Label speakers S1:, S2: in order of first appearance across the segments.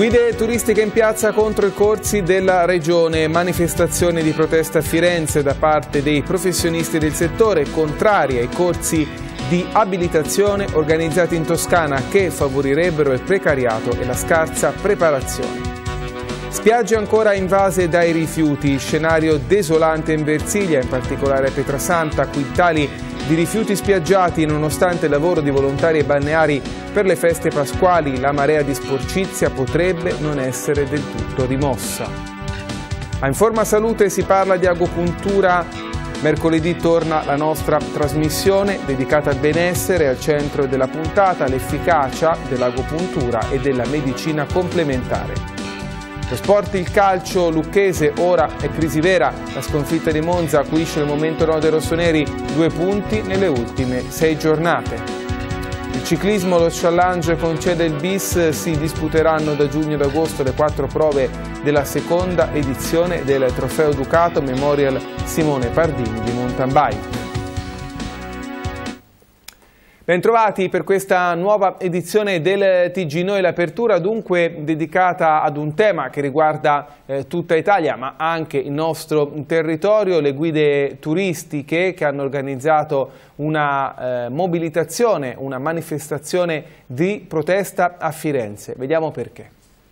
S1: Guide turistiche in piazza contro i corsi della Regione, manifestazioni di protesta a Firenze da parte dei professionisti del settore contrari ai corsi di abilitazione organizzati in Toscana che favorirebbero il precariato e la scarsa preparazione. Spiagge ancora invase dai rifiuti, scenario desolante in Versilia, in particolare a Pietrasanta, quintali di rifiuti spiaggiati nonostante il lavoro di volontari e balneari per le feste pasquali. La marea di sporcizia potrebbe non essere del tutto rimossa. A Informa Salute si parla di agopuntura. Mercoledì torna la nostra trasmissione dedicata al benessere, al centro della puntata l'efficacia dell'agopuntura e della medicina complementare. Lo sport, il calcio, Lucchese ora è crisi vera, la sconfitta di Monza acuisce il momento no dei rossoneri, 2 punti nelle ultime 6 giornate. Il ciclismo, lo challenge concede il bis, si disputeranno da giugno ad agosto le 4 prove della seconda edizione del Trofeo Ducato Memorial Simone Pardini di mountain bike. Bentrovati per questa nuova edizione del TG Noi, l'apertura dunque dedicata ad un tema che riguarda tutta Italia ma anche il nostro territorio, le guide turistiche che hanno organizzato una mobilitazione, una manifestazione di protesta a Firenze. Vediamo perché.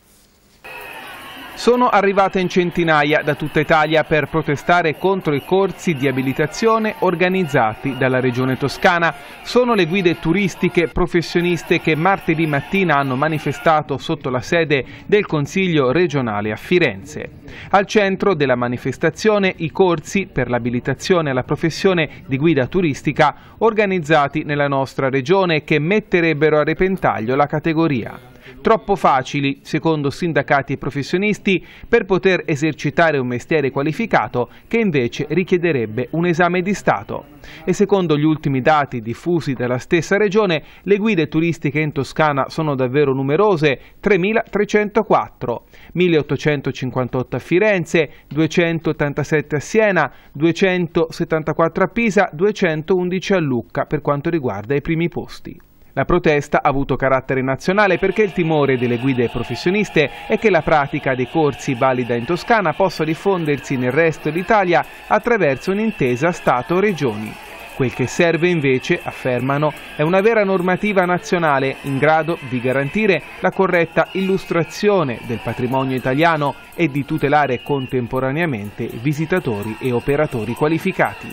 S1: Sono arrivate in centinaia da tutta Italia per protestare contro i corsi di abilitazione organizzati dalla Regione Toscana. Sono le guide turistiche professioniste che martedì mattina hanno manifestato sotto la sede del Consiglio regionale a Firenze. Al centro della manifestazione i corsi per l'abilitazione alla professione di guida turistica organizzati nella nostra regione che metterebbero a repentaglio la categoria. Troppo facili, secondo sindacati e professionisti, per poter esercitare un mestiere qualificato che invece richiederebbe un esame di Stato. E secondo gli ultimi dati diffusi dalla stessa regione, le guide turistiche in Toscana sono davvero numerose, 3.304, 1.858 a Firenze, 287 a Siena, 274 a Pisa, 211 a Lucca per quanto riguarda i primi posti. La protesta ha avuto carattere nazionale perché il timore delle guide professioniste è che la pratica dei corsi valida in Toscana possa diffondersi nel resto d'Italia attraverso un'intesa Stato-Regioni. Quel che serve invece, affermano, è una vera normativa nazionale in grado di garantire la corretta illustrazione del patrimonio italiano e di tutelare contemporaneamente visitatori e operatori qualificati.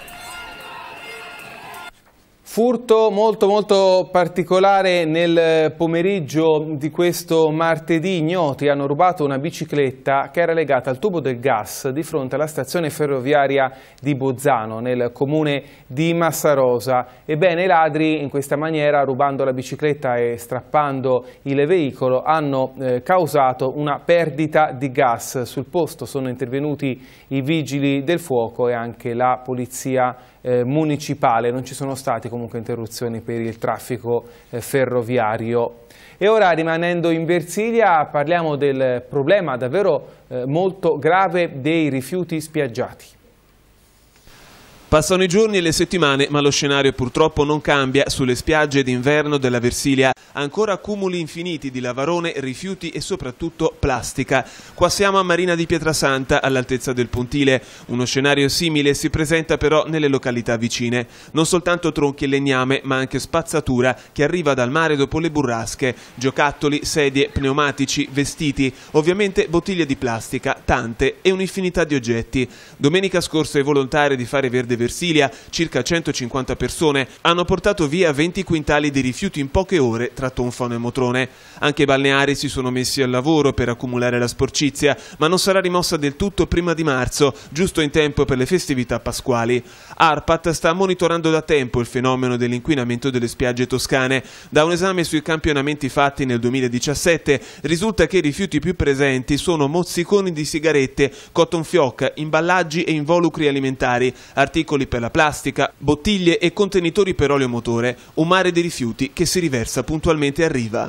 S1: Furto molto particolare nel pomeriggio di questo martedì. Ignoti hanno rubato una bicicletta che era legata al tubo del gas di fronte alla stazione ferroviaria di Bozzano, nel comune di Massarosa. Ebbene, i ladri in questa maniera, rubando la bicicletta e strappando il veicolo, hanno causato una perdita di gas. Sul posto sono intervenuti i vigili del fuoco e anche la polizia municipale. Non ci sono stati comunque interruzioni per il traffico ferroviario. E ora, rimanendo in Versilia, parliamo del problema davvero molto grave dei rifiuti spiaggiati.
S2: Passano i giorni e le settimane, ma lo scenario purtroppo non cambia sulle spiagge d'inverno della Versilia. Ancora accumuli infiniti di lavarone, rifiuti e soprattutto plastica. Qua siamo a Marina di Pietrasanta, all'altezza del Pontile. Uno scenario simile si presenta però nelle località vicine. Non soltanto tronchi e legname, ma anche spazzatura che arriva dal mare dopo le burrasche. Giocattoli, sedie, pneumatici, vestiti, ovviamente bottiglie di plastica, tante e un'infinità di oggetti. Domenica scorsa i volontari di Fare Verde Versilia, circa 150 persone, hanno portato via 20 quintali di rifiuti in poche ore tra tonfano e motrone. Anche i balneari si sono messi al lavoro per accumulare la sporcizia, ma non sarà rimossa del tutto prima di marzo, giusto in tempo per le festività pasquali. ARPAT sta monitorando da tempo il fenomeno dell'inquinamento delle spiagge toscane. Da un esame sui campionamenti fatti nel 2017 risulta che i rifiuti più presenti sono mozziconi di sigarette, cotton fioc, imballaggi e involucri alimentari, articoli per la plastica, bottiglie e contenitori per olio motore, un mare di rifiuti che si riversa puntualmente a riva.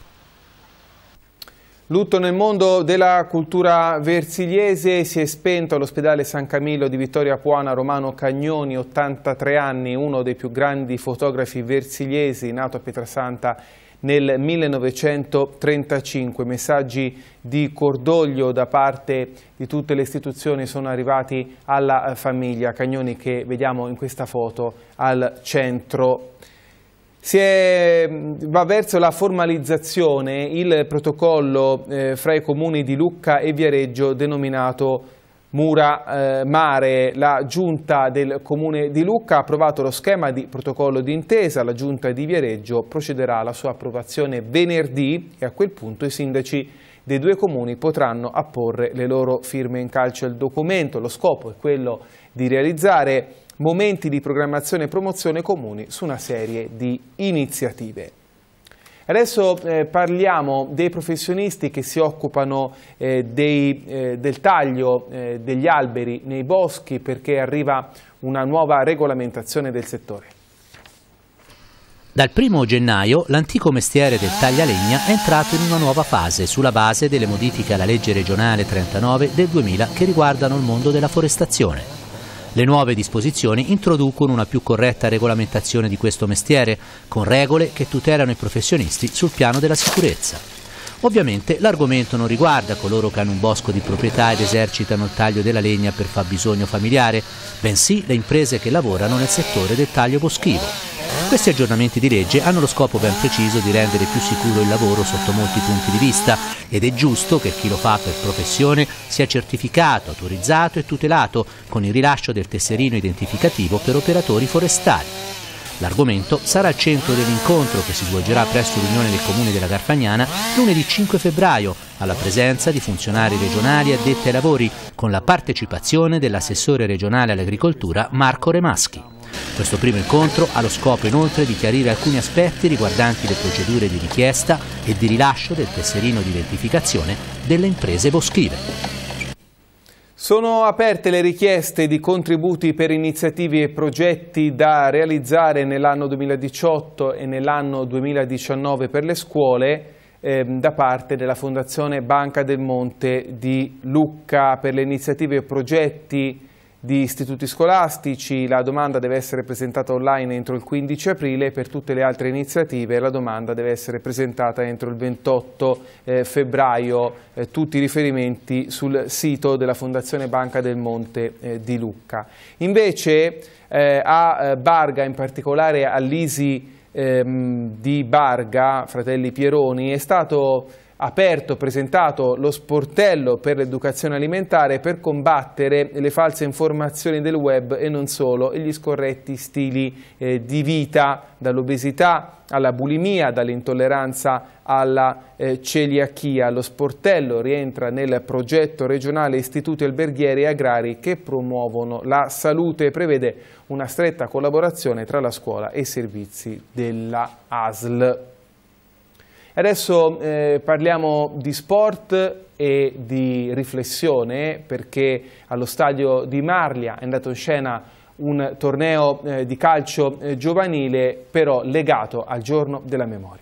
S1: Lutto nel mondo della cultura versiliese, si è spento all'ospedale San Camillo di Vittoria Puana Romano Cagnoni, 83 anni, uno dei più grandi fotografi versiliesi, nato a Pietrasanta nel 1935. Messaggi di cordoglio da parte di tutte le istituzioni sono arrivati alla famiglia Cagnoni, che vediamo in questa foto al centro. Va verso la formalizzazione il protocollo fra i comuni di Lucca e Viareggio denominato Mura Mare. La Giunta del Comune di Lucca ha approvato lo schema di protocollo d'intesa, la Giunta di Viareggio procederà alla sua approvazione venerdì e a quel punto i sindaci dei due comuni potranno apporre le loro firme in calce al documento. Lo scopo è quello di realizzare momenti di programmazione e promozione comuni su una serie di iniziative. Adesso parliamo dei professionisti che si occupano del taglio degli alberi nei boschi, perché arriva una nuova regolamentazione del settore.
S3: Dal 1° gennaio l'antico mestiere del taglialegna è entrato in una nuova fase sulla base delle modifiche alla legge regionale 39 del 2000 che riguardano il mondo della forestazione. Le nuove disposizioni introducono una più corretta regolamentazione di questo mestiere, con regole che tutelano i professionisti sul piano della sicurezza. Ovviamente l'argomento non riguarda coloro che hanno un bosco di proprietà ed esercitano il taglio della legna per fabbisogno familiare, bensì le imprese che lavorano nel settore del taglio boschivo. Questi aggiornamenti di legge hanno lo scopo ben preciso di rendere più sicuro il lavoro sotto molti punti di vista, ed è giusto che chi lo fa per professione sia certificato, autorizzato e tutelato con il rilascio del tesserino identificativo per operatori forestali. L'argomento sarà al centro dell'incontro che si svolgerà presso l'Unione del Comune della Garfagnana lunedì 5 febbraio, alla presenza di funzionari regionali addetti ai lavori, con la partecipazione dell'assessore regionale all'agricoltura Marco Remaschi. Questo primo incontro ha lo scopo inoltre di chiarire alcuni aspetti riguardanti le procedure di richiesta e di rilascio del tesserino di identificazione delle imprese boschive.
S1: Sono aperte le richieste di contributi per iniziative e progetti da realizzare nell'anno 2018 e nell'anno 2019 per le scuole da parte della Fondazione Banca del Monte di Lucca. Per le iniziative e progetti di istituti scolastici la domanda deve essere presentata online entro il 15 aprile, per tutte le altre iniziative la domanda deve essere presentata entro il 28 febbraio, tutti i riferimenti sul sito della Fondazione Banca del Monte di Lucca. Invece a Barga, in particolare all'ISI di Barga, Fratelli Pieroni, è stato presentato lo sportello per l'educazione alimentare per combattere le false informazioni del web e non solo, e gli scorretti stili di vita, dall'obesità alla bulimia, dall'intolleranza alla celiachia. Lo sportello rientra nel progetto regionale Istituti Alberghieri e Agrari che promuovono la salute e prevede una stretta collaborazione tra la scuola e i servizi della ASL. Adesso parliamo di sport e di riflessione, perché allo stadio di Marlia è andato in scena un torneo di calcio giovanile, però legato al giorno della memoria.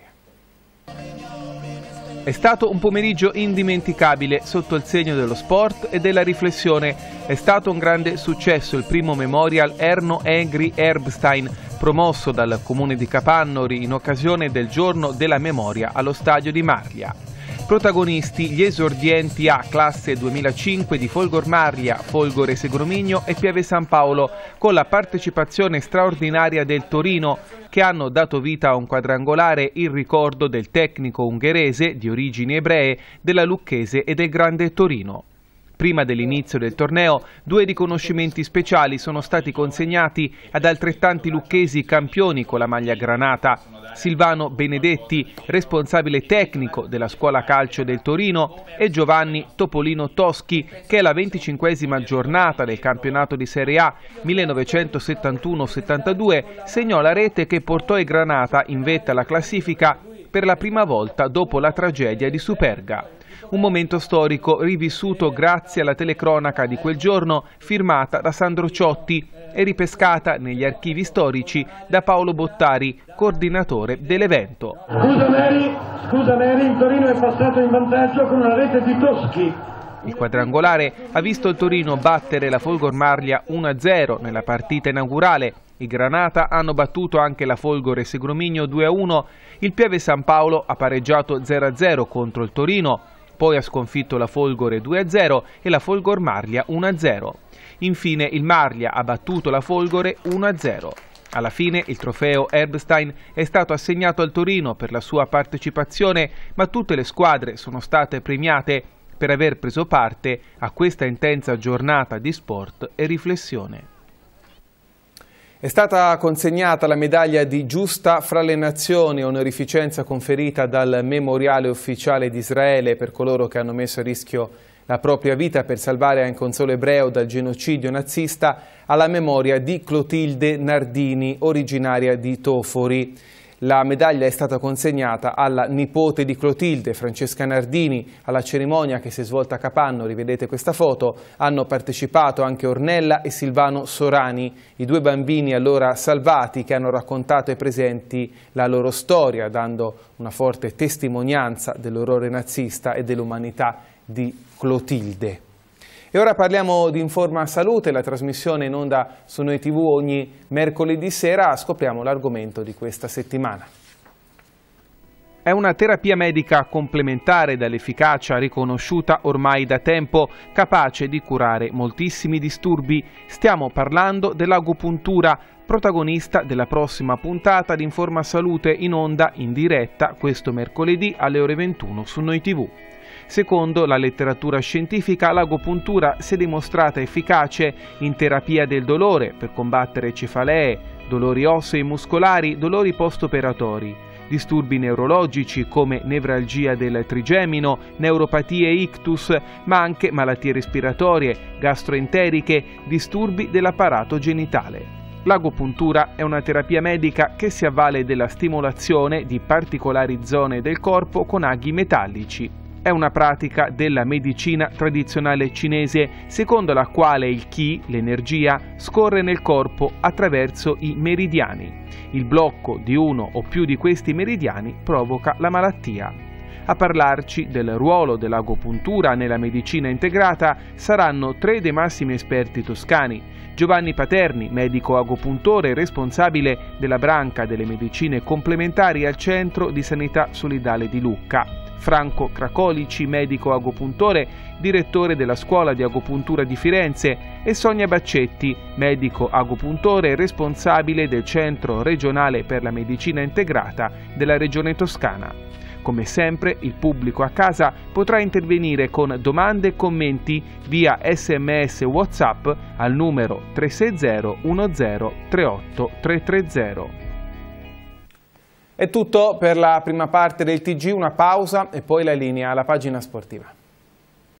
S1: È stato un pomeriggio indimenticabile sotto il segno dello sport e della riflessione. È stato un grande successo il primo Memorial Erno Egri Erbstein, promosso dal Comune di Capannori in occasione del Giorno della Memoria allo stadio di Marlia. Protagonisti gli esordienti A classe 2005 di Folgor Marlia, Folgore Segromigno e Pieve San Paolo, con la partecipazione straordinaria del Torino, che hanno dato vita a un quadrangolare in ricordo del tecnico ungherese di origini ebree, della Lucchese e del Grande Torino. Prima dell'inizio del torneo, 2 riconoscimenti speciali sono stati consegnati ad altrettanti lucchesi campioni con la maglia granata. Silvano Benedetti, responsabile tecnico della scuola calcio del Torino, e Giovanni Topolino Toschi, che è la 25esima giornata del campionato di Serie A 1971-72, segnò la rete che portò i granata in vetta alla classifica per la prima volta dopo la tragedia di Superga. Un momento storico rivissuto grazie alla telecronaca di quel giorno firmata da Sandro Ciotti e ripescata negli archivi storici da Paolo Bottari, coordinatore dell'evento.
S4: Scusa Neri, il Torino è passato in vantaggio con una rete di Toschi.
S1: Il quadrangolare ha visto il Torino battere la Folgor Marlia 1-0 nella partita inaugurale I Granata hanno battuto anche la Folgore Segromigno 2-1, il Pieve San Paolo ha pareggiato 0-0 contro il Torino, poi ha sconfitto la Folgore 2-0 e la Folgor Marlia 1-0. Infine il Marlia ha battuto la Folgore 1-0. Alla fine il trofeo Erbstein è stato assegnato al Torino per la sua partecipazione, ma tutte le squadre sono state premiate per aver preso parte a questa intensa giornata di sport e riflessione.
S5: È stata consegnata la medaglia di Giusta fra le Nazioni, onorificenza conferita dal Memoriale Ufficiale di Israele per coloro che hanno messo a rischio la propria vita per salvare anche un solo ebreo dal genocidio nazista, alla memoria di Clotilde Nardini, originaria di Tofori. La medaglia è stata consegnata alla nipote di Clotilde, Francesca Nardini. Alla cerimonia che si è svolta a Capanno, rivedete questa foto, hanno partecipato anche Ornella e Silvano Sorani, i due bambini allora salvati che hanno raccontato ai presenti la loro storia, dando una forte testimonianza dell'orrore nazista e dell'umanità di Clotilde. E ora parliamo di Informa Salute, la trasmissione in onda su Noi TV ogni mercoledì sera. Scopriamo l'argomento di questa settimana.
S1: È una terapia medica complementare dall'efficacia riconosciuta ormai da tempo, capace di curare moltissimi disturbi. Stiamo parlando dell'agopuntura, protagonista della prossima puntata di Informa Salute in onda in diretta questo mercoledì alle ore 21 su Noi TV. Secondo la letteratura scientifica, l'agopuntura si è dimostrata efficace in terapia del dolore per combattere cefalee, dolori ossei e muscolari, dolori post-operatori, disturbi neurologici come nevralgia del trigemino, neuropatie e ictus, ma anche malattie respiratorie, gastroenteriche, disturbi dell'apparato genitale. L'agopuntura è una terapia medica che si avvale della stimolazione di particolari zone del corpo con aghi metallici. È una pratica della medicina tradizionale cinese, secondo la quale il Qi, l'energia, scorre nel corpo attraverso i meridiani. Il blocco di uno o più di questi meridiani provoca la malattia. A parlarci del ruolo dell'agopuntura nella medicina integrata saranno tre dei massimi esperti toscani: Giovanni Paterni, medico agopuntore e responsabile della branca delle medicine complementari al Centro di Sanità Solidale di Lucca; Franco Cracolici, medico agopuntore, direttore della Scuola di Agopuntura di Firenze, e Sonia Baccetti, medico agopuntore e responsabile del Centro regionale per la medicina integrata della Regione Toscana. Come sempre, il pubblico a casa potrà intervenire con domande e commenti via SMS WhatsApp al numero 360 10 38 330.
S5: È tutto per la prima parte del TG, una pausa e poi la linea alla pagina sportiva.